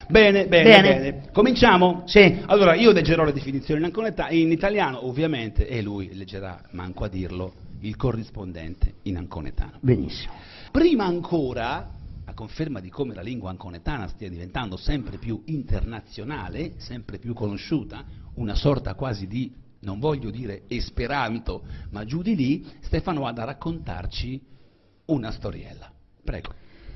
Bene, bene, bene. Cominciamo? Sì. Allora, io leggerò le definizioni in italiano, ovviamente, e lui leggerà, manco a dirlo, il corrispondente in anconetano. Benissimo. Prima ancora, a conferma di come la lingua anconetana stia diventando sempre più internazionale, sempre più conosciuta, una sorta quasi di, non voglio dire esperanto, ma giù di lì, Stefano ha da raccontarci una storiella. Prego.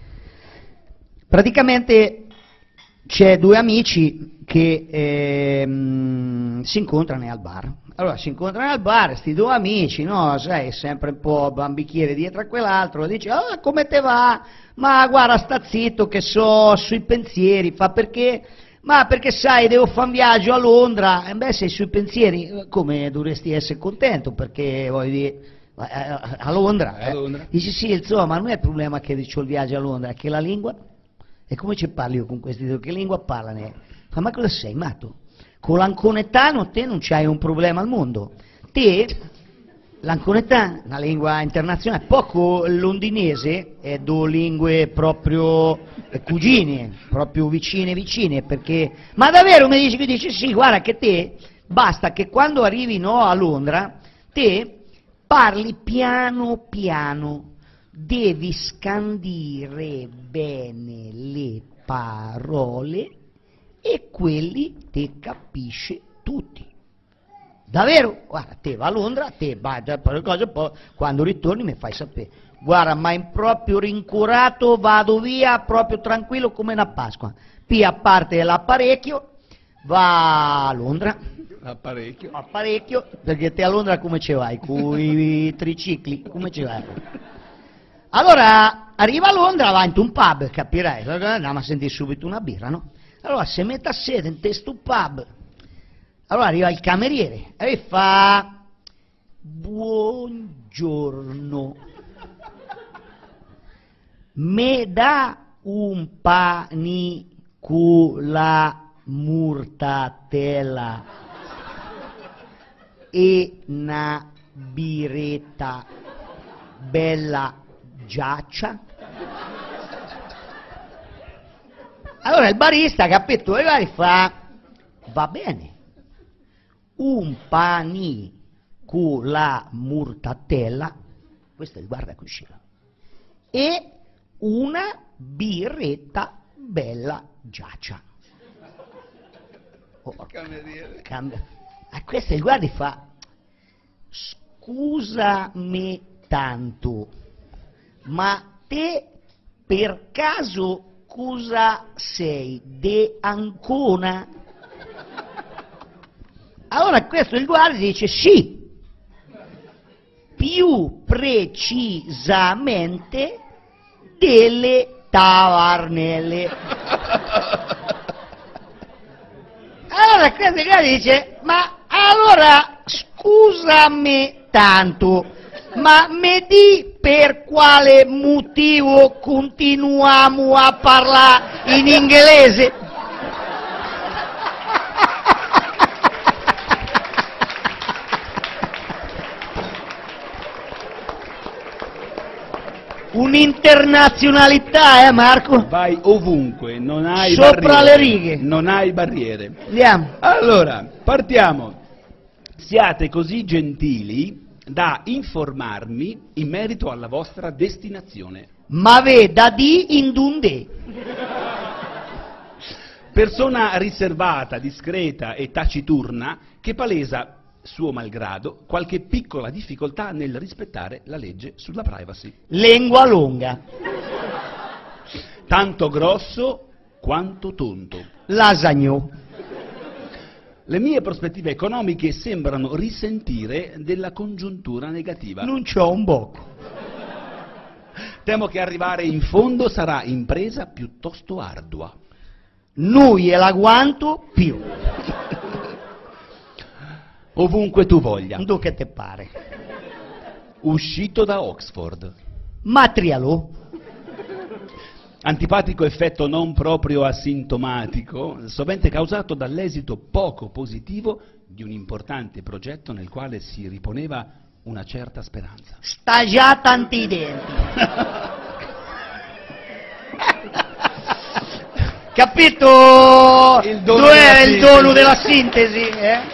Praticamente c'è due amici che si incontrano al bar. Allora si incontrano al bar, sti due amici, no, sai, sempre un po' bambicchiere dietro a quell'altro, dice, ah, come te va? Ma guarda, sta zitto che so sui pensieri, fa perché? Ma perché sai, devo fare un viaggio a Londra, e beh, sei sui pensieri, come dovresti essere contento, perché voglio dire, a Londra, A Londra. Dici sì, insomma, ma non è il problema che ho il viaggio a Londra, è che la lingua, e come ci parli io con questi due, che lingua parlano? Ma cosa sei, matto? Con l'anconetano te non c'hai un problema al mondo, te, l'anconetano, una lingua internazionale, poco il londinese, è due lingue proprio cugine, proprio vicine, perché, ma davvero mi dici sì, guarda che te, basta che quando arrivi no, a Londra, te parli piano piano, devi scandire bene le parole e quelli te capisce tutti. Davvero? Guarda, te va a Londra, te vai a fare cose, poi quando ritorni mi fai sapere. Guarda, ma in proprio rincurato, vado via proprio tranquillo come una Pasqua. Pia parte l'apparecchio, va a Londra. Apparecchio. Apparecchio, perché te a Londra come ci vai? Con i tricicli, come ci vai? Allora, arriva a Londra, va in un pub, capirai, andiamo a sentire subito una birra, no? Allora, se mette a sede in questo pub, allora arriva il cameriere e fa, buongiorno, me dà un pani con la mortadella e una biretta bella giaccia? Allora il barista, capito, e fa, va bene, un pani con la mortadella, questo è il guardacucina, e una birretta bella giaccia. Oh, Cameriere. A questo il guardi fa, scusami tanto, ma te per caso cosa sei? De Ancona? Allora questo il guardia dice sì, più precisamente delle Tavernelle. Allora questo il guardia dice, ma allora scusami tanto, ma mi di per quale motivo continuiamo a parlare in inglese? Un'internazionalità, Marco? Vai ovunque, non hai Sopra barriere. le righe. Non hai barriere. Andiamo. Allora, partiamo. Siate così gentili da informarmi in merito alla vostra destinazione. Ma veda di indunde. Persona riservata, discreta e taciturna che palesa, suo malgrado, qualche piccola difficoltà nel rispettare la legge sulla privacy. Lingua lunga. Tanto grosso quanto tonto. Lasagno. Le mie prospettive economiche sembrano risentire della congiuntura negativa. Non c'ho un bocco. Temo che arrivare in fondo sarà impresa piuttosto ardua. Noi e l'aguanto più. Ovunque tu voglia. Tu che te pare? Uscito da Oxford. Matrialo. Antipatico effetto non proprio asintomatico, sovente causato dall'esito poco positivo di un importante progetto nel quale si riponeva una certa speranza. Sta già tanti denti. Capito? Il dono Dov'è della il dono sintesi. della sintesi? Eh?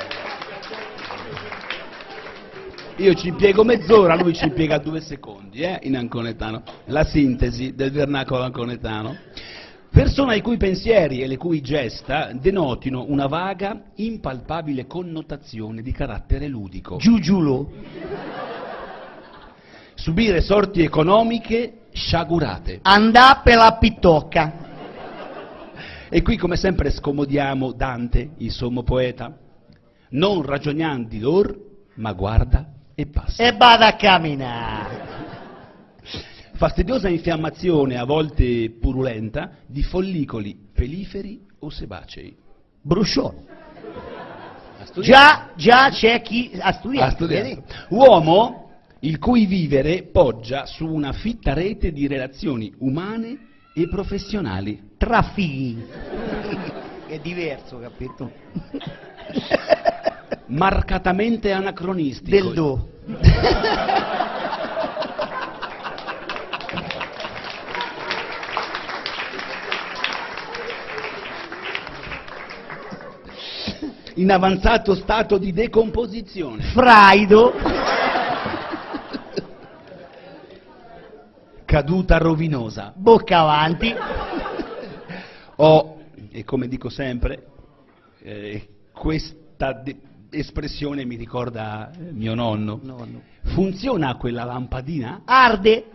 Io ci impiego mezz'ora, lui ci impiega 2 secondi, in anconetano. La sintesi del vernacolo anconetano. Persona i cui pensieri e le cui gesta denotino una vaga, impalpabile connotazione di carattere ludico. Giugiulo. Subire sorti economiche sciagurate. Andà per la pitocca. E qui come sempre scomodiamo Dante, il sommo poeta. Non ragioniam di lor, ma guarda e passa. E vada a camminare. Fastidiosa infiammazione, a volte purulenta, di follicoli peliferi o sebacei. Bruscione. Ha studiato. Già c'è chi ha studiato. Ha studiato. vedi? Uomo il cui vivere poggia su una fitta rete di relazioni umane e professionali. Trafighi. È diverso, capito? Marcatamente anacronistico. Del do. In avanzato stato di decomposizione. Fraido. Caduta rovinosa. Bocca avanti. E come dico sempre, questa espressione mi ricorda mio nonno. Nonno. Funziona quella lampadina? Arde.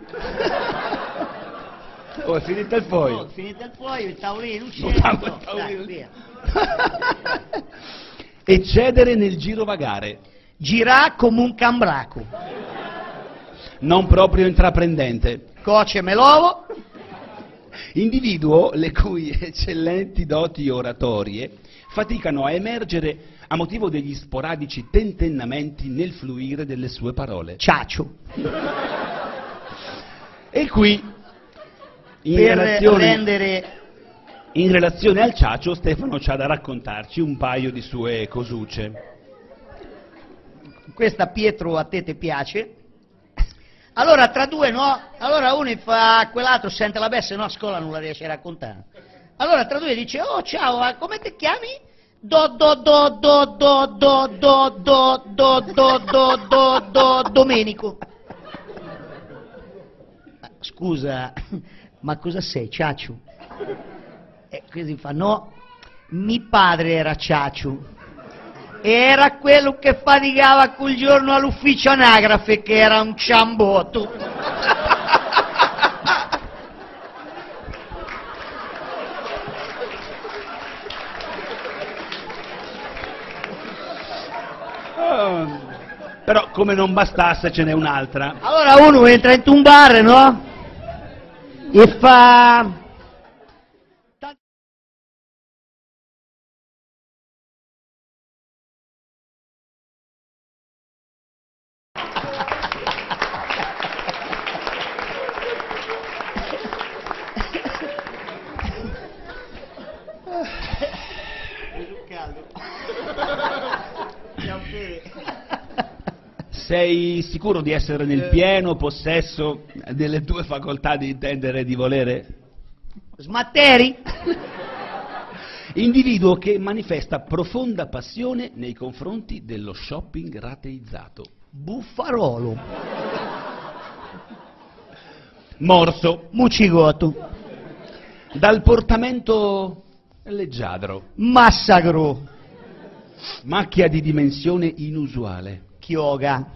Oh, è finita il foglio. Oh, finito il foglio, il tavolino Non stavo il no, tavolino. dai, via. Eccedere nel girovagare. Girà come un cambraco. Non proprio intraprendente. Coce melovo. Individuo le cui eccellenti doti oratorie faticano a emergere a motivo degli sporadici tentennamenti nel fluire delle sue parole. Ciaccio. E qui, in relazione al ciacio, Stefano c'ha da raccontarci un paio di sue cosucce. Questa Pietro a te piace? Allora tra due no, allora uno fa quell'altro, sente la bessa e no a scuola non la riesce a raccontare. Allora tra due dice, oh ciao, come ti chiami? Domenico. Scusa, ma cosa sei, ciaccio? E così fa, no, mio padre era ciaccio. Era quello che faticava quel giorno all'ufficio anagrafe, che era un ciambotto. Però come non bastasse ce n'è un'altra. Allora uno entra in un bar, no? E fa... Sei sicuro di essere nel pieno possesso delle tue facoltà di intendere e di volere? Smatteri? Individuo che manifesta profonda passione nei confronti dello shopping rateizzato. Buffarolo. Morso. Mucigotto. Dal portamento leggiadro. Massacro. Macchia di dimensione inusuale. Chioga.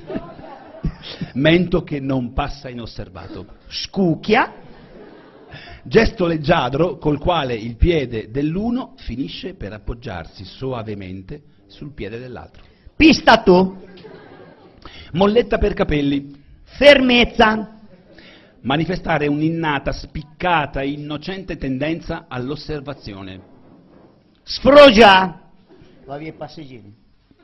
Mento che non passa inosservato. Scucchia. Gesto leggiadro col quale il piede dell'uno finisce per appoggiarsi soavemente sul piede dell'altro. Pistato. Molletta per capelli. Fermezza. Manifestare un'innata, spiccata e innocente tendenza all'osservazione. Sfrogia. Va via i passeggini.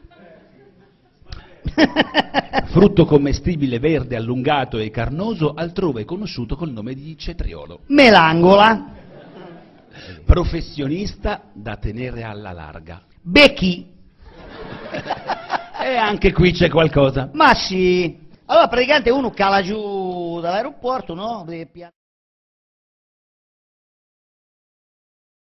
Frutto commestibile verde, allungato e carnoso, altrove conosciuto col nome di cetriolo. Melangola. Professionista da tenere alla larga. Becchi. E anche qui c'è qualcosa. Ma sì. Allora praticamente uno cala giù dall'aeroporto, no?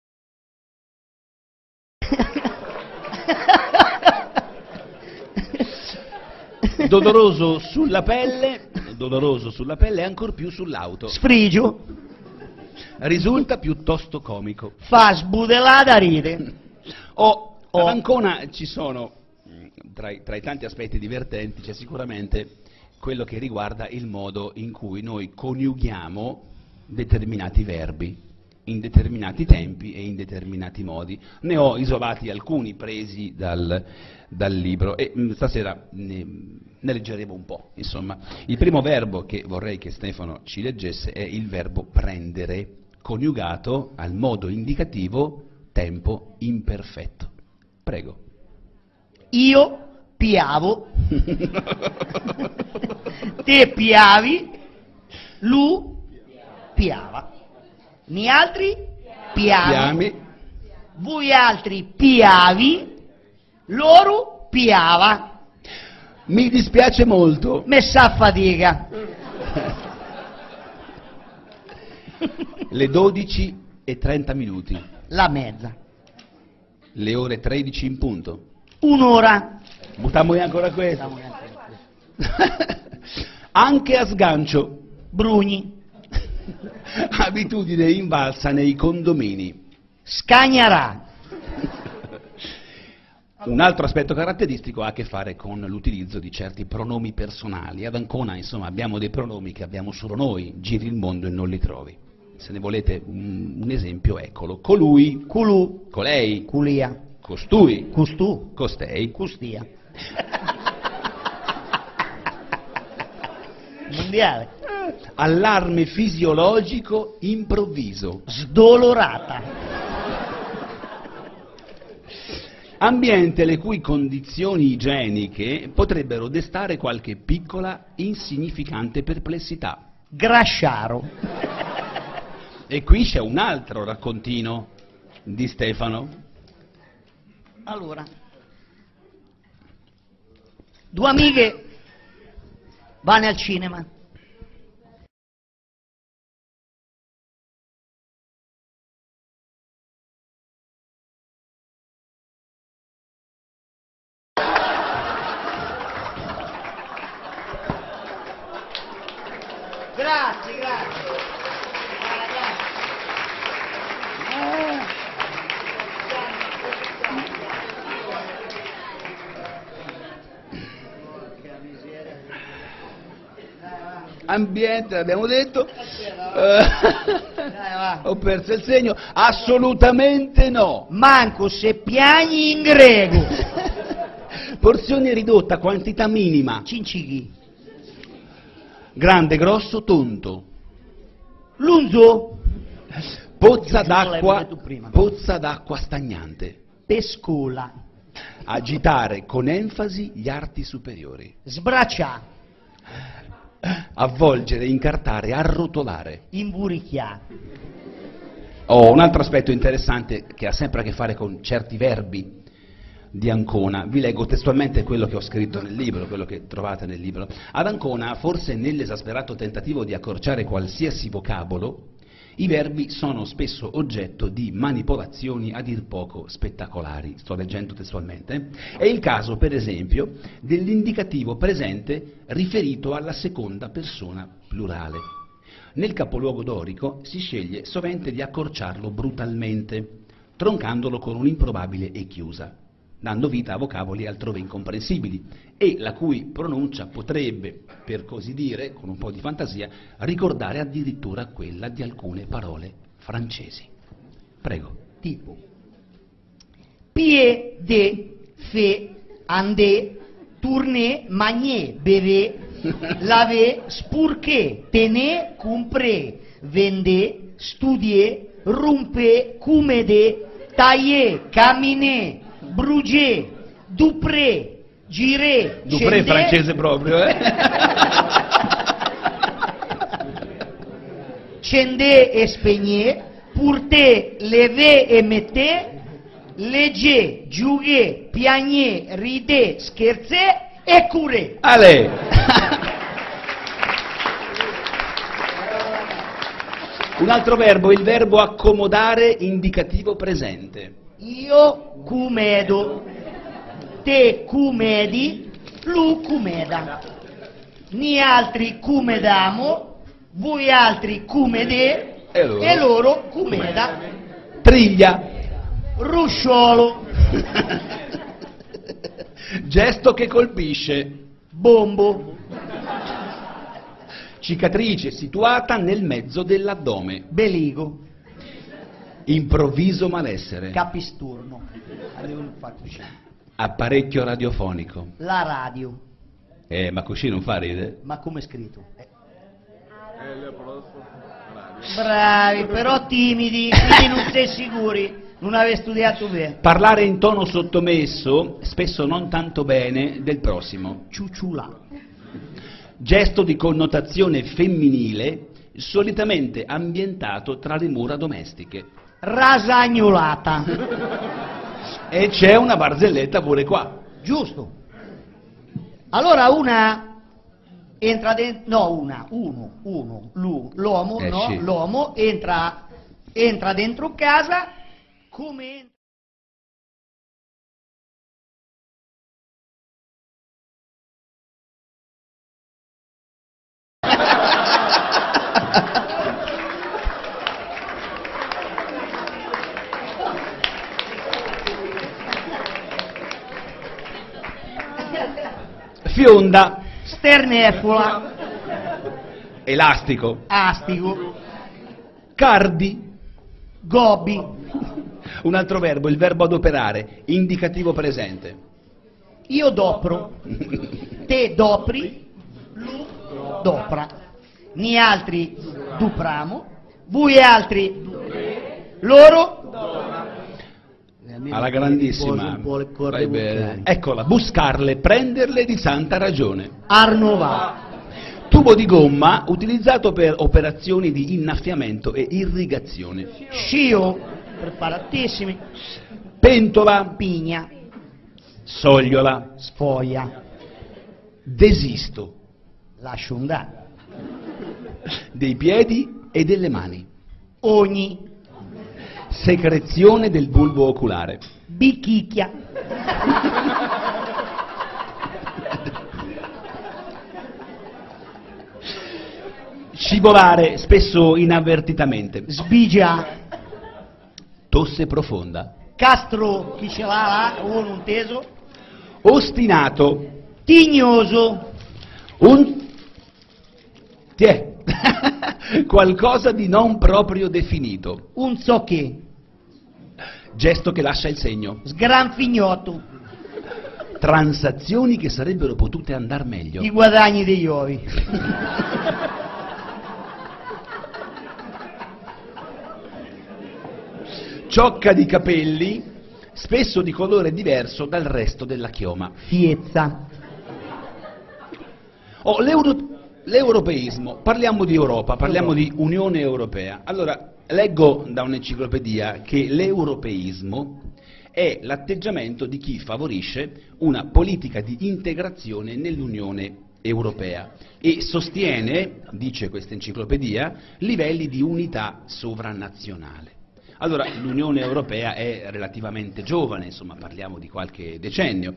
Doloroso sulla pelle e ancor più sull'auto. Sfrigio. Risulta piuttosto comico. Fa sbudellata ride. Ad Ancona ci sono, tra i tanti aspetti divertenti, c'è sicuramente quello che riguarda il modo in cui noi coniughiamo determinati verbi in determinati tempi e in determinati modi. Ne ho isolati alcuni presi dal libro e stasera ne leggeremo un po'. Insomma, il primo verbo che vorrei che Stefano ci leggesse è il verbo prendere, coniugato al modo indicativo tempo imperfetto. Prego. Io piavo, te piavi, lui piava, ni altri piami, voi altri piavi, loro piava. Mi dispiace molto. Messa a fatica. Le 12:30. La mezza. Le ore 13 in punto. Un'ora. Buttiamo ancora questo. Anche a sgancio. Brugni. Abitudine invalsa nei condomini. Scagnarà. Un altro aspetto caratteristico ha a che fare con l'utilizzo di certi pronomi personali. Ad Ancona, insomma, abbiamo dei pronomi che abbiamo solo noi, giri il mondo e non li trovi. Se ne volete un esempio, eccolo. Colui, Culù, colei, culia, costui, custù, costei, custia. Mondiale. Allarme fisiologico improvviso. Sdolorata. Ambiente le cui condizioni igieniche potrebbero destare qualche piccola, insignificante perplessità. Grasciaro. E qui c'è un altro raccontino di Stefano. Allora, due amiche vanno al cinema. Grazie, grazie. Ambiente, abbiamo detto. Ho perso il segno. Assolutamente no. Manco se piagni in greco. Porzione ridotta, quantità minima. Cincichi. Grande, grosso, tonto. Lunzo. Pozza Giù, l'hai d'acqua, detto prima. pozza d'acqua stagnante. Pescola. Agitare con enfasi gli arti superiori. Sbraccia. Avvolgere, incartare, arrotolare. Imburicchià. Un altro aspetto interessante che ha sempre a che fare con certi verbi di Ancona. Vi leggo testualmente quello che ho scritto nel libro, quello che trovate nel libro. Ad Ancona, forse nell'esasperato tentativo di accorciare qualsiasi vocabolo, i verbi sono spesso oggetto di manipolazioni a dir poco spettacolari. Sto leggendo testualmente. È il caso, per esempio, dell'indicativo presente riferito alla seconda persona plurale. Nel capoluogo dorico si sceglie sovente di accorciarlo brutalmente, troncandolo con un'improbabile e chiusa, dando vita a vocaboli altrove incomprensibili e la cui pronuncia potrebbe, per così dire, con un po' di fantasia, ricordare addirittura quella di alcune parole francesi. Prego. Tipo pie, de, fe, andé, tourné, magné, bevé, lavé, spurqué, tené, compré, vendé, studié, rompé, comédé, taillé, caminé, brugé, dupré, giré, Dupré francese proprio, Scendé e spegné, purté, levé e metté, leggé, giugué, piagné, ridé, scherzé e curé. Ale! Un altro verbo, il verbo accomodare indicativo presente. Io cumedo, te cumedi, lu cumeda. Ni altri cumedamo, voi altri cumede e loro cumeda. Triglia. Rusciolo. Gesto che colpisce. Bombo. Cicatrice situata nel mezzo dell'addome. Beligo. Improvviso malessere. Capisturno. Apparecchio radiofonico. La radio. Ma così non fa ride? Ma come è scritto? Bravi, però timidi, quindi non sei sicuri. Non avete studiato bene. Parlare in tono sottomesso, spesso non tanto bene, del prossimo. Ciuciulà. Gesto di connotazione femminile, solitamente ambientato tra le mura domestiche. Rasagnolata. E c'è una barzelletta pure qua. Giusto. Allora una entra dentro, no, l'uomo, no, sì. L'uomo entra dentro casa come... Fionda. Sternefola. Elastico. Astico. Cardi. Gobi. Un altro verbo, il verbo adoperare, indicativo presente. Io dopro. Te dopri. Lu dopra. Ni altri dupramo. Voi altri loro. Alla grandissima. Vai bene. Eccola, buscarle, prenderle di santa ragione. Arnovà. Tubo di gomma utilizzato per operazioni di innaffiamento e irrigazione. Scio, preparatissimi. Pentola. Pigna. Sogliola. Sfoglia. Desisto. Lascio andare. Dei piedi e delle mani. Ogni. Secrezione del bulbo oculare. Bichicchia. Scivolare, spesso inavvertitamente. Sbigia. Tosse profonda. Castro, chi ce l'ha là, o non teso. Ostinato. Tignoso. Tiè. Qualcosa di non proprio definito. Un so che. Gesto che lascia il segno. Sgranfignotto. Transazioni che sarebbero potute andar meglio. I guadagni degli ovi. Ciocca di capelli, spesso di colore diverso dal resto della chioma. Fiezza. L'europeismo, parliamo di Europa, parliamo di Unione Europea. Allora, leggo da un'enciclopedia che l'europeismo è l'atteggiamento di chi favorisce una politica di integrazione nell'Unione Europea e sostiene, dice questa enciclopedia, livelli di unità sovranazionale. Allora, l'Unione Europea è relativamente giovane, insomma, parliamo di qualche decennio.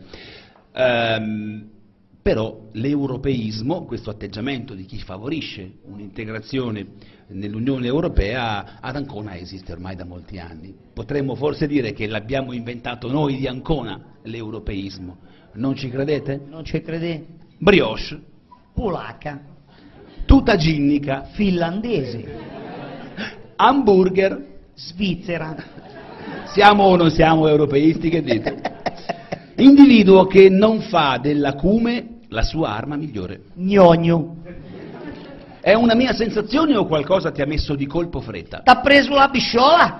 Però l'europeismo, questo atteggiamento di chi favorisce un'integrazione nell'Unione Europea, ad Ancona esiste ormai da molti anni. Potremmo forse dire che l'abbiamo inventato noi di Ancona, l'europeismo. Non ci credete? Non ci crede. Brioche. Polacca. Tuta ginnica. Finlandese. Hamburger. Svizzera. Siamo o non siamo europeisti, che dite? Individuo che non fa dell'acume la sua arma migliore. Gnogno. È una mia sensazione o qualcosa ti ha messo di colpo fretta? T'ha preso la bisciola?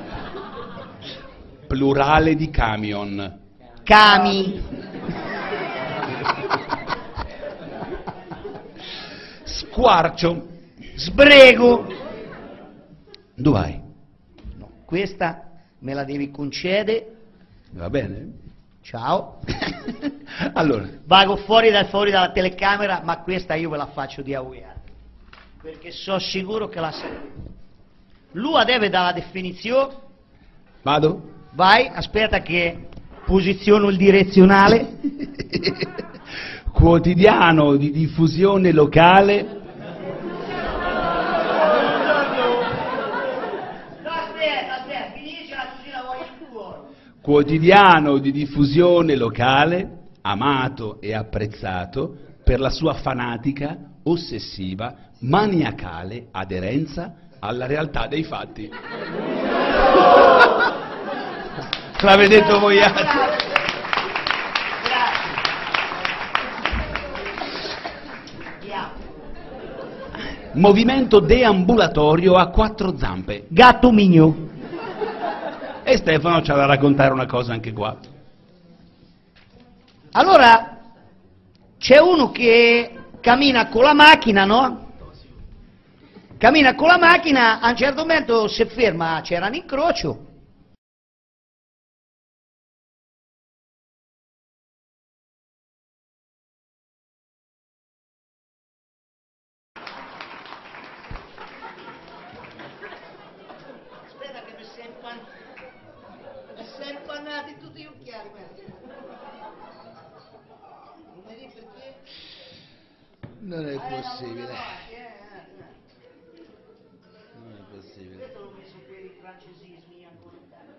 Plurale di camion. Cami. Squarcio. Sbrego. Dove vai? No, questa me la devi concedere. Va bene? Ciao. Allora. Vago fuori dalla telecamera, ma questa io ve la faccio di auiare. Perché sono sicuro che la sa. Lui deve dare la definizione Vado? Vai, aspetta che posiziono il direzionale. Quotidiano di diffusione locale. No, aspetta, finiscila così la voglio in cuore. Quotidiano di diffusione locale, amato e apprezzato per la sua fanatica, ossessiva, maniacale aderenza alla realtà dei fatti. L'avete detto voi altri. Movimento deambulatorio a quattro zampe. Gatto migno. E Stefano ci ha da raccontare una cosa anche qua. Allora, c'è uno che cammina con la macchina, no? Cammina con la macchina, a un certo momento si ferma, c'era un incrocio. Aspetta che mi si è impannati tutti gli occhiali. Non mi dici perché? Non è possibile. Non è possibile. Questo l'ho messo per i francesismi ancora.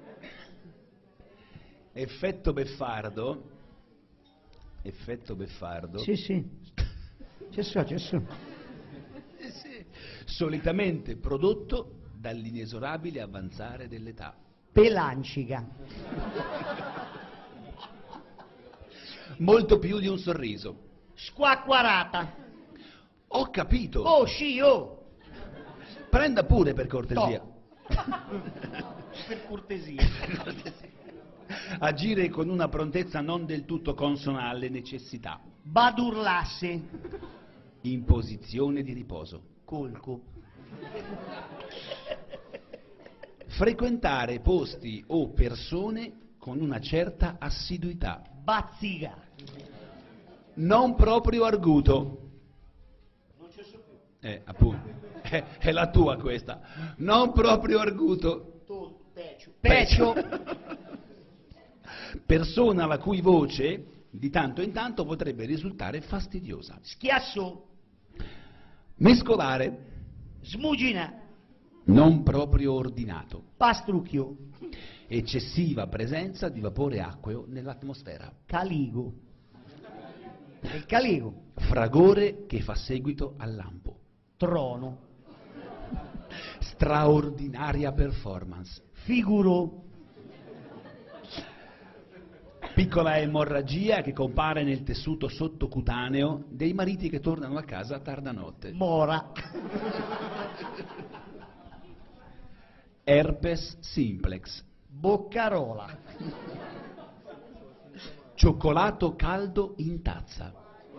Effetto beffardo. Effetto beffardo. Sì, sì. C'è so. Sì. Solitamente prodotto dall'inesorabile avanzare dell'età. Pelancica. Molto più di un sorriso. Squacquarata. Ho capito. Oh, sì, oh. Prenda pure per cortesia. Per cortesia. Agire con una prontezza non del tutto consona alle necessità. Badurlasse. In posizione di riposo. Colco. Frequentare posti o persone con una certa assiduità. Bazziga. Non proprio arguto. Non ci so più. Appunto. È la tua questa. Non proprio arguto. Pecio. Persona la cui voce di tanto in tanto potrebbe risultare fastidiosa. Schiasso. Mescolare. Smugina. Non proprio ordinato. Pastrucchio. Eccessiva presenza di vapore acqueo nell'atmosfera. Caligo. Il caligo. Fragore che fa seguito al lampo. Trono. Straordinaria performance. Figuro. Piccola emorragia che compare nel tessuto sottocutaneo dei mariti che tornano a casa a tarda notte. Mora. Herpes simplex. Boccarola. Cioccolato caldo in tazza.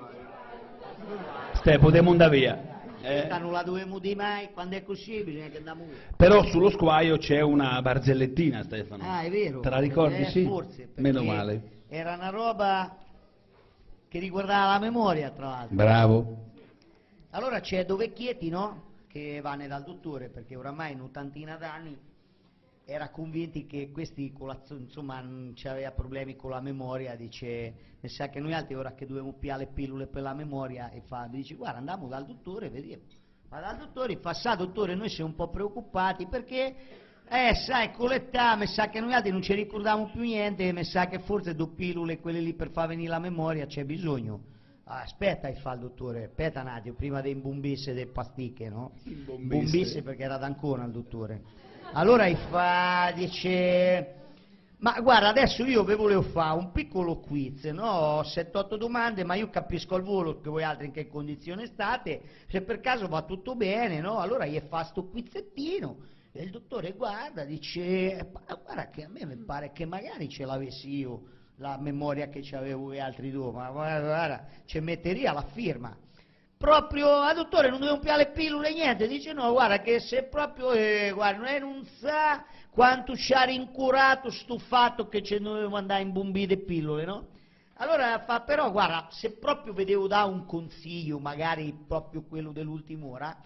Ste, potremmo andare via. Questa non la dovevo dire mai, quando è così bisogna che andiamo via. Però sullo squaio c'è una barzellettina, Stefano. Ah, è vero. Te la ricordi? Sì. Forse. Perché Meno male. Era una roba che riguardava la memoria, tra l'altro. Bravo. Allora c'è due vecchietti, no? Che vanno dal dottore, perché oramai in un'ottantina d'anni era convinti che questi, insomma, non c'aveva problemi con la memoria, dice, mi sa che noi altri ora che dobbiamo piare le pillole per la memoria, e dice, guarda, andiamo dal dottore, vediamo. Va dal dottore, fa, sa dottore, noi siamo un po' preoccupati perché, sai, con l'età, mi sa che noi altri non ci ricordiamo più niente, mi sa che forse due pillole, quelle lì per far venire la memoria, c'è bisogno. Aspetta, fa il dottore, aspetta un attimo, prima di imbombisse delle pasticche, no? Imbombisse perché era d'Ancona il dottore. Allora dice, ma guarda, adesso io vi volevo fare un piccolo quiz, no? 7-8 domande, ma io capisco al volo che voi altri in che condizione state, se per caso va tutto bene, no? Allora gli fa sto quizzettino e il dottore guarda, dice, guarda che a me mi pare che magari ce l'avessi io la memoria che c'avevo gli altri due, ma guarda, ci metteria la firma. Proprio, dottore, non dobbiamo piare le pillole, niente, dice no, guarda che se proprio, guarda, lei non sa quanto ci ha rincurato sto fatto che ci dovevamo andare in bombì le pillole, no? Allora fa, però guarda, se proprio vedevo dare un consiglio, magari proprio quello dell'ultima ora,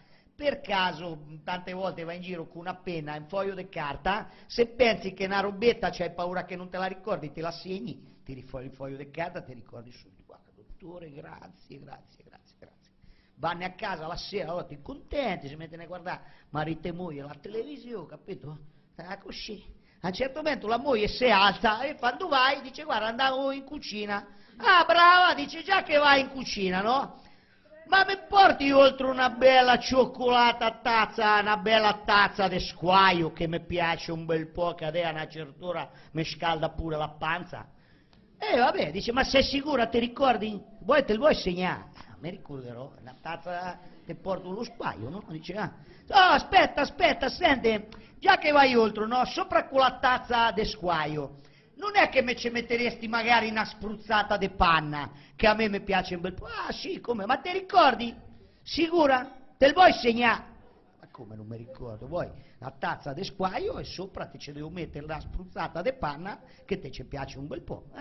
per caso tante volte vai in giro con una penna e un foglio di carta, se pensi che è una robetta c'hai paura che non te la ricordi, te la segni, tiri fuori il foglio di carta, ti ricordi subito, guarda dottore, grazie. Vanno a casa la sera, allora ti contenti, si mettono a guardare marito e moglie la televisione, capito? Così. A un certo momento la moglie si alza e quando vai dice guarda andavo in cucina. Ah brava, dice già che vai in cucina, no? Ma mi porti oltre una bella cioccolata a tazza, una bella tazza di squaio che mi piace un bel po', che a una certa ora mi scalda pure la panza. E vabbè, dice, ma sei sicura, ti ricordi? Vuoi te lo vuoi segnare? Mi ricorderò, una tazza ti porto lo squaio, no? Dice, aspetta, senti, già che vai oltre, no? Sopra quella tazza di squaio, non è che me ci metteresti magari una spruzzata di panna, che a me mi piace un bel po'? Ah sì, come? Ma ti ricordi? Sicura? Te lo vuoi segnare? Ma come non mi ricordo? Vuoi la tazza di squaio e sopra ti ci devo mettere la spruzzata di panna che te ci piace un bel po'.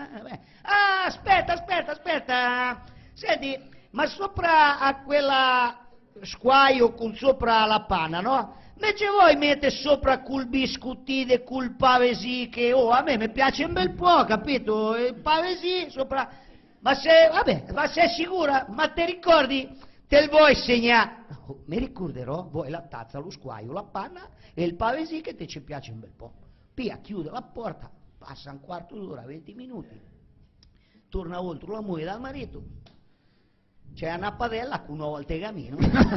Aspetta. Senti, ma sopra a quella squaio con sopra la panna, no? Invece voi mettete sopra col biscottino e col pavesì che, a me mi piace un bel po', capito? Il pavesì sopra... ma sei sicura? Ma ti ricordi? Te lo vuoi segnare? Mi ricorderò, vuoi la tazza, lo squaio, la panna e il pavesì che te ci piace un bel po'. Pia, chiude la porta, passa un quarto d'ora, 20 minuti, torna oltre la moglie dal marito, c'è una padella con un uovo al tegamino.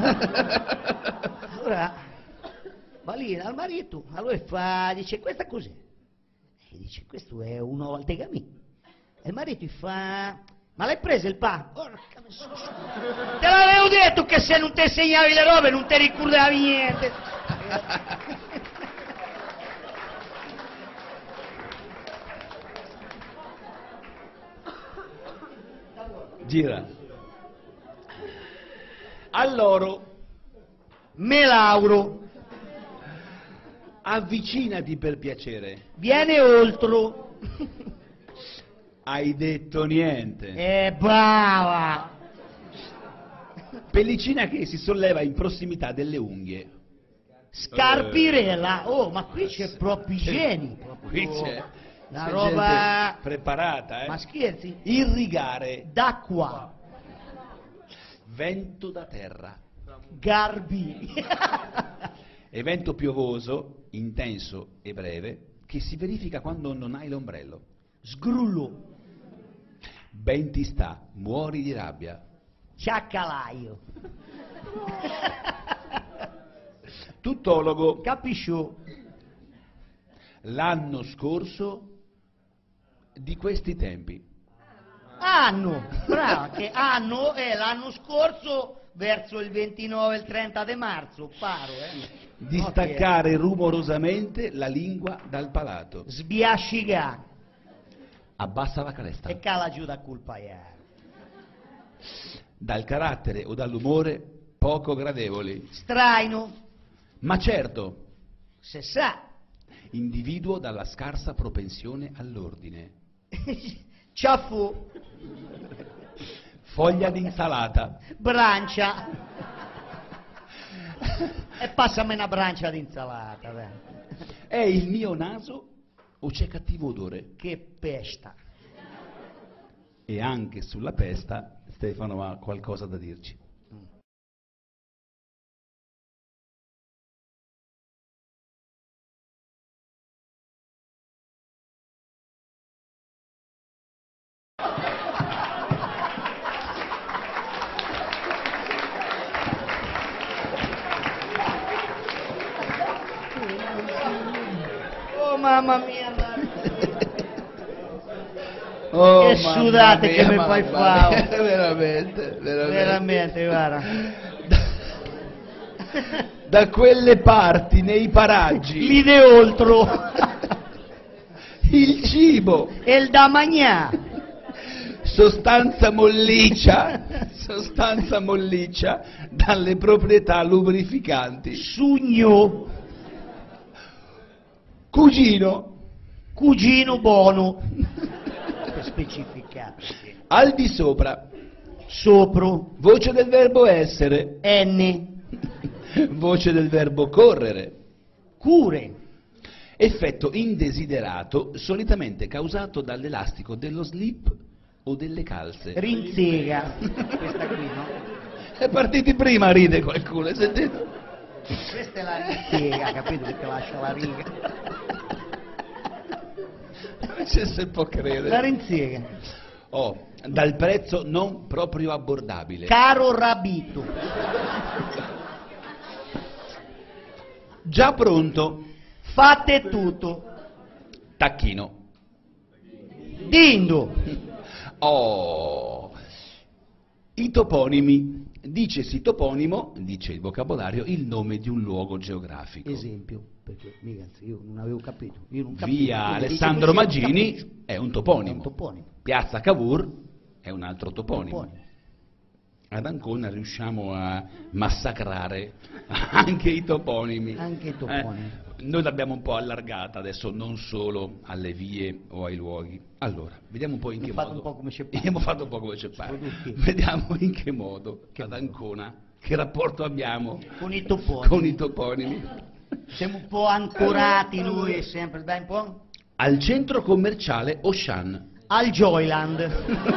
Allora va lì dal marito, allora dice, questa cos'è? E dice, questo è un uovo al tegamino. E il marito gli fa, ma l'hai preso il pa? Porca miseria. Te l'avevo detto che se non ti segnavi le robe non ti ricordavi niente. Gira. Allora, Me Lauro, avvicinati per piacere. viene oltre. Hai detto niente. Brava. Pellicina che si solleva in prossimità delle unghie. Scarpirella. Ma qui c'è proprio igieni. Qui c'è la roba gente preparata, Ma scherzi? Irrigare. D'acqua. Vento da terra. Garbi. Evento piovoso, intenso e breve, che si verifica quando non hai l'ombrello. Sgrullo. Ben ti sta, muori di rabbia. Ciaccalaio. Tuttologo. Capisciò. L'anno scorso di questi tempi. Anno. Brava, che anno è l'anno scorso verso il 29 e il 30 di marzo, paro, Di staccare rumorosamente la lingua dal palato. Sbiasciga. Abbassa la cresta. E cala giù da colpa. Dal carattere o dall'umore poco gradevoli. Straino. Ma certo, Se sa. individuo dalla scarsa propensione all'ordine. Ciaffù. Foglia d'insalata. Brancia. E passami una brancia d'insalata. È il mio naso o c'è cattivo odore? Che pesta. E anche sulla pesta Stefano ha qualcosa da dirci. Oh mamma mia, Oh, che sudate che mi fai fare. Veramente, guarda. Da quelle parti, nei paraggi, L'ide oltro. il cibo, E il da magnà. sostanza molliccia dalle proprietà lubrificanti. Sugno. Cugino, buono. Per specificare. al di sopra, Sopro. voce del verbo essere, N. Voce del verbo correre. Cure. Effetto indesiderato solitamente causato dall'elastico dello slip o delle calze. Rinzega. Questa qui, no? È partiti prima, ride qualcuno, hai sentito? Questa è la rinzega, capito? Che ti lascia la riga. Non ci si può La credere. rinzega. Oh, dal prezzo non proprio abbordabile. Caro Rabito. Già pronto. Fate tutto. Tacchino. Dindo. Oh, i toponimi. Dicesi toponimo, dice il vocabolario, il nome di un luogo geografico. Esempio, perché mica, io non avevo capito. Io non Via capivo, quindi Alessandro dice così, Magini capisco. è un È toponimo. un toponimo. Piazza Cavour è un altro toponimo. Toponimo. Ad Ancona riusciamo a massacrare anche i toponimi. Anche i toponimi. Noi l'abbiamo un po' allargata adesso, non solo alle vie o ai luoghi. Allora, vediamo un po' in che Abbiamo modo. fatto un po' come ci pare. Abbiamo fatto un po' come ci pare. Tutti. Vediamo in che modo ad Ancona, che rapporto abbiamo Con i toponimi. con i toponimi. Siamo un po' ancorati noi, sempre, dai un po'. Al centro commerciale Auchan. Al Joyland.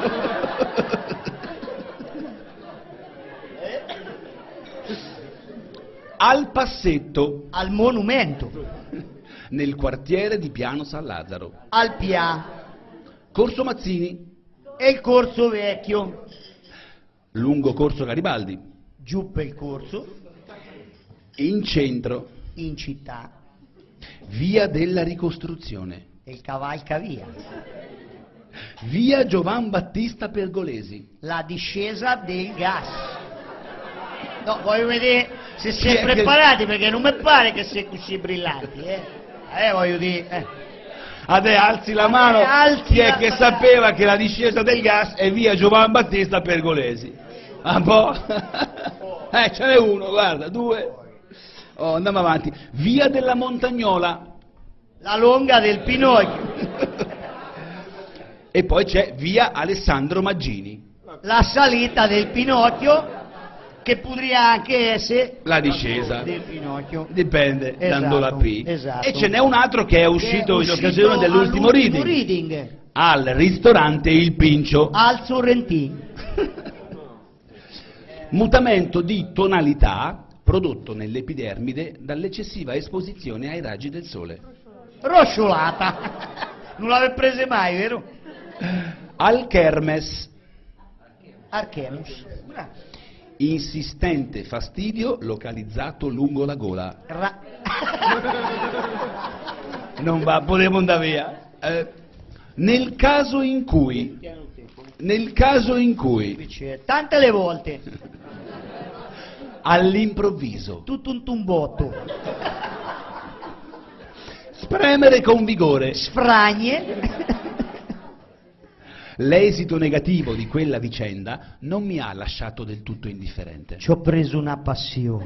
Al Passetto, Al Monumento. nel quartiere di Piano San Lazzaro. Al Pia. Corso Mazzini, E il Corso Vecchio. lungo Corso Garibaldi. Giù per il corso. In centro, In città. via della Ricostruzione. E il Cavalcavia. Via Giovan Battista Pergolesi. La discesa del gas. No, voglio vedere se Chi è siete che- preparati, perché non mi pare che siete così brillanti, voglio dire. Alzi la mano. Alzi Chi è la che mano. sapeva che la discesa del gas è via Giovan Battista Pergolesi? Un po'? Ce n'è uno, guarda, due. Oh, andiamo avanti. Via della Montagnola. La longa del Pinocchio. E poi c'è via Alessandro Maggini. La salita del Pinocchio, che potrebbe anche essere La discesa. del Pinocchio. Dipende, Esatto, dando la P. esatto. E ce n'è un altro che è uscito in occasione dell'ultimo all'ultimo reading. Al ristorante Il Pincio. Al Sorrentino. Mutamento di tonalità prodotto nell'epidermide dall'eccessiva esposizione ai raggi del sole. Rosciolata. Non l'avete prese mai, vero? Al Kermes. Archemus. Insistente fastidio localizzato lungo la gola. Non va, potevo andare via. Nel caso in cui Tante le volte. all'improvviso Tutto un tumbotto. spremere con vigore Sfragne. l'esito negativo di quella vicenda non mi ha lasciato del tutto indifferente. Ci ho preso una passione.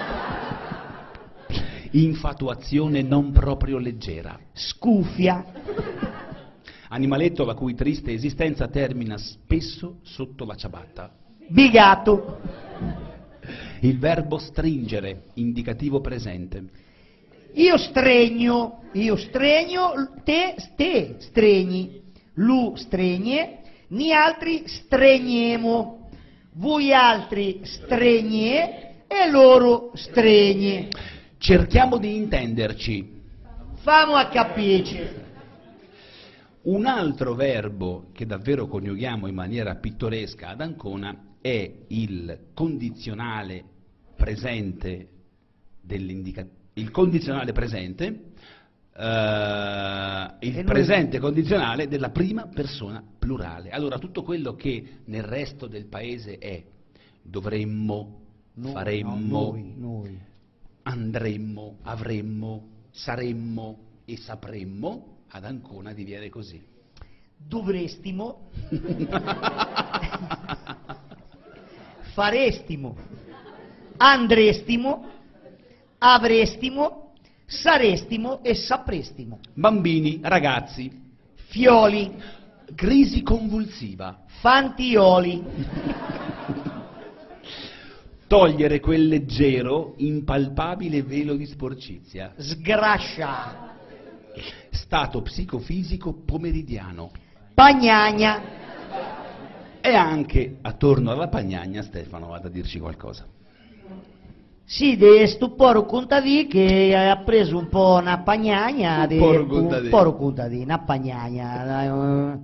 Infatuazione non proprio leggera. Scufia. Animaletto la cui triste esistenza termina spesso sotto la ciabatta. Bigato. Il verbo stringere, indicativo presente. Io stregno, te stregni, lu stregne, ni altri stregniemo, voi altri stregne e loro stregne. Cerchiamo di intenderci. Famo a capirci. Un altro verbo che davvero coniughiamo in maniera pittoresca ad Ancona è il condizionale presente il condizionale presente, il presente condizionale della prima persona plurale. Allora tutto quello che nel resto del paese è dovremmo, faremmo, noi. andremmo, avremmo, saremmo e sapremmo, ad Ancona diviene così. Dovrestimo, farestimo, andrestimo, avrestimo, sarestimo e saprestimo. Bambini, ragazzi, Fioli, crisi convulsiva, fantioli, Togliere quel leggero, impalpabile velo di sporcizia. Sgrascia. Stato psicofisico pomeridiano. Pagnagna. E anche attorno alla pagnagna, Stefano, vada a dirci qualcosa. Sì, de sto poro contadì che ha preso un po' una pagnagna, un poro contadì, una pagnagna.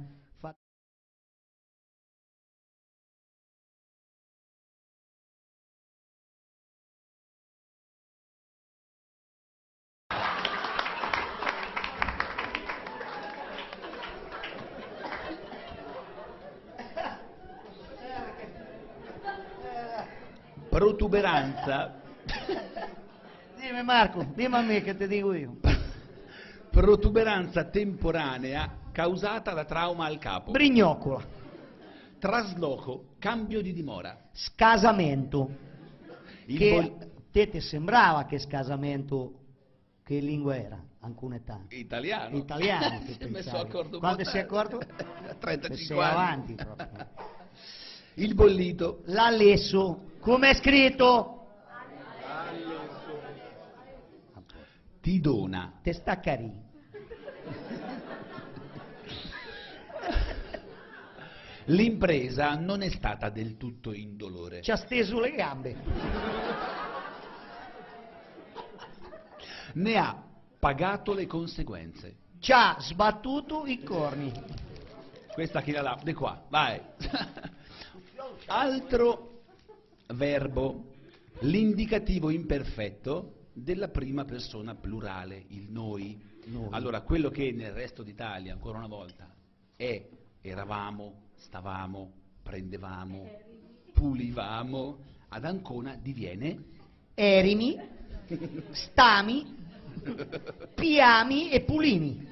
Protuberanza. Dimmi Marco, dimmi a me che ti dico io. Protuberanza temporanea causata da trauma al capo. Brignoccola. Trasloco, cambio di dimora. Scasamento. Te ti sembrava che scasamento, che lingua era? Anconetano. Italiano. Italiano. Si è messo d'accordo. Quando si è accorto? 35 sei anni. avanti proprio. Il bollito. L'allesso. Come è scritto? Ti dona. Te staccarì. L'impresa non è stata del tutto indolore. Ci ha steso le gambe. Ne ha pagato le conseguenze. Ci ha sbattuto i corni. Questa chi la dà? Di qua, vai. Altro verbo, l'indicativo imperfetto della prima persona plurale, il noi. Allora, quello che nel resto d'Italia, ancora una volta, è eravamo, stavamo, prendevamo, pulivamo, ad Ancona diviene erimi, stami, piami e pulini.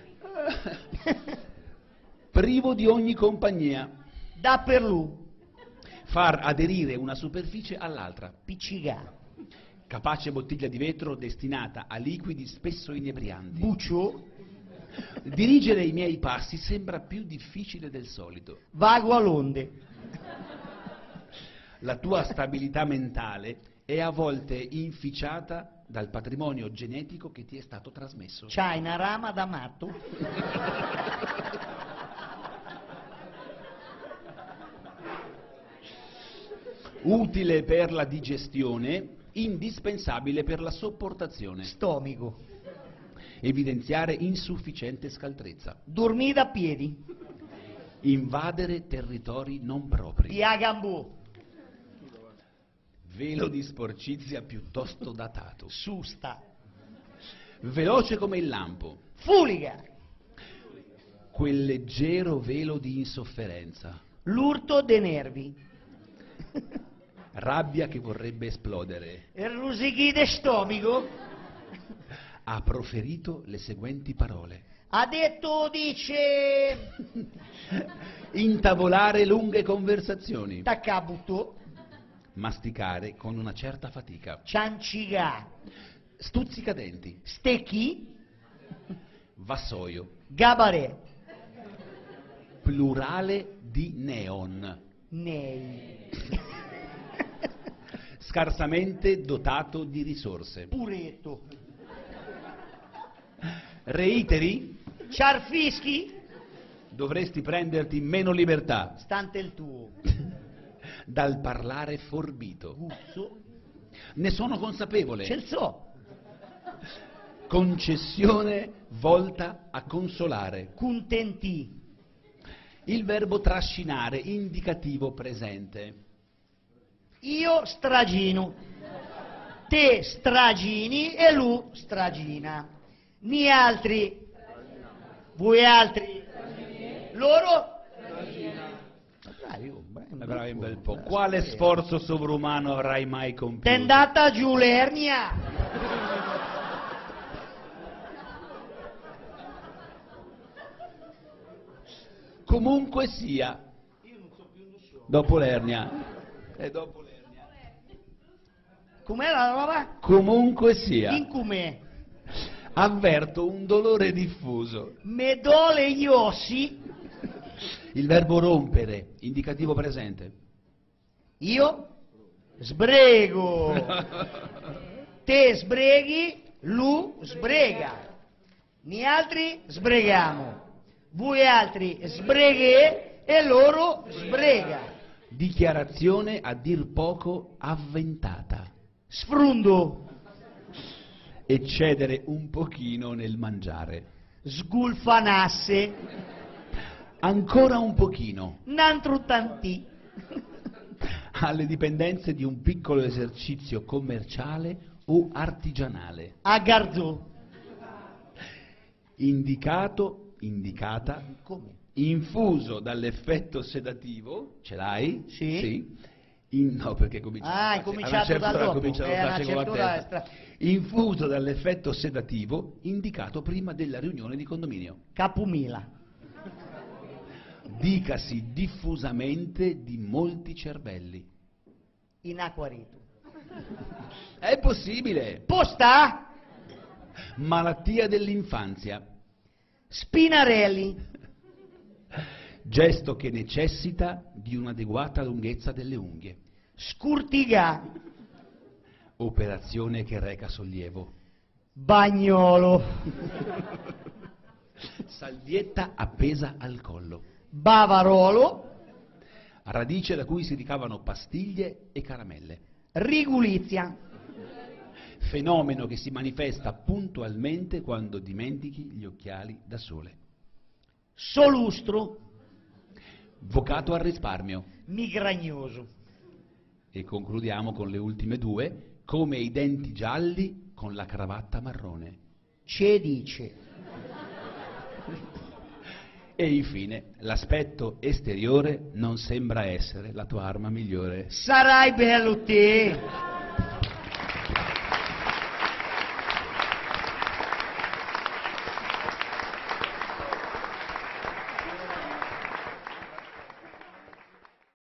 privo di ogni compagnia. Da per lu. Far aderire una superficie all'altra. Piccigà. Capace bottiglia di vetro destinata a liquidi spesso inebrianti. Buccio. Dirigere i miei passi sembra più difficile del solito. Vago a l'onde. La tua stabilità mentale è a volte inficiata dal patrimonio genetico che ti è stato trasmesso. C'hai una rama da matto? Utile per la digestione, indispensabile per la sopportazione. Stomaco. Evidenziare insufficiente scaltrezza. Dormì da piedi. Invadere territori non propri. Piagambù. Velo di sporcizia piuttosto datato. Susta. Veloce come il lampo. Fuliga. Quel leggero velo di insofferenza. L'urto dei nervi. Rabbia che vorrebbe esplodere. E rusichi de stomaco. Ha proferito le seguenti parole. Ha detto, dice... Intavolare lunghe conversazioni. Taccabutto. Masticare con una certa fatica. Ciancigà. Stuzzicadenti. Stecchi. Vassoio. Gabarè. Plurale di neon. Nei. Scarsamente dotato di risorse. Puretto. Reiteri? Ciarfischi. Dovresti prenderti meno libertà. Stante il tuo. Dal parlare forbito. Guzzo. Ne sono consapevole. Ce so. Concessione volta a consolare. Contenti. Il verbo trascinare, indicativo presente. Io stragino. Te stragini e lui stragina. Ni altri. Voi altri. Loro. Bravi un bel po'. Quale sforzo sovrumano avrai mai compiuto? T'è andata giù l'ernia. Comunque sia. Dopo l'ernia. E dopo l'ernia. Com'è la roba? Comunque sia. In com'è? Avverto un dolore diffuso. Me dole gli ossi. Il verbo rompere, indicativo presente. Io Sbrego. Te sbreghi, lui sbrega. Noi altri sbreghiamo. Voi altri sbreghe e loro sbrega. Dichiarazione a dir poco avventata. Sfrundo. Eccedere un pochino nel mangiare. Sgulfanasse. Ancora un pochino. N'altro tanti. Alle dipendenze di un piccolo esercizio commerciale o artigianale. A garzò. Indicato, indicata, Come? infuso dall'effetto sedativo, ce l'hai? Sì. No, perché comincia Hai cominciato da dopo. comincia a una rotarsi con la certa testa. Infuso dall'effetto sedativo indicato prima della riunione di condominio. Capumila. Dicasi diffusamente di molti cervelli. In acquarito. È possibile. Posta. Malattia dell'infanzia. Spinarelli. Gesto che necessita di un'adeguata lunghezza delle unghie. Scurtiga. Operazione che reca sollievo. Bagnolo. Salvietta appesa al collo. Bavarolo. Radice da cui si ricavano pastiglie e caramelle. Rigulizia. Fenomeno che si manifesta puntualmente quando dimentichi gli occhiali da sole. Solustro. Vocato al risparmio. Migragnoso. E concludiamo con le ultime due, come i denti gialli con la cravatta marrone. Ce dice. E infine, l'aspetto esteriore non sembra essere la tua arma migliore. Sarai bello te.